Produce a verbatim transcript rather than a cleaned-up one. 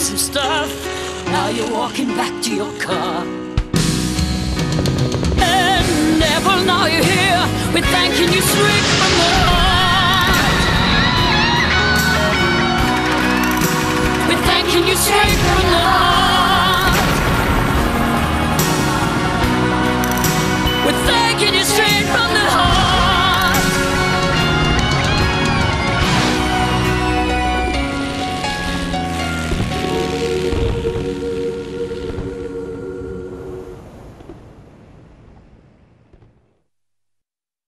some stuff. Now you're walking back to your car. And Neville, now you're here. We're thanking you, Strick, for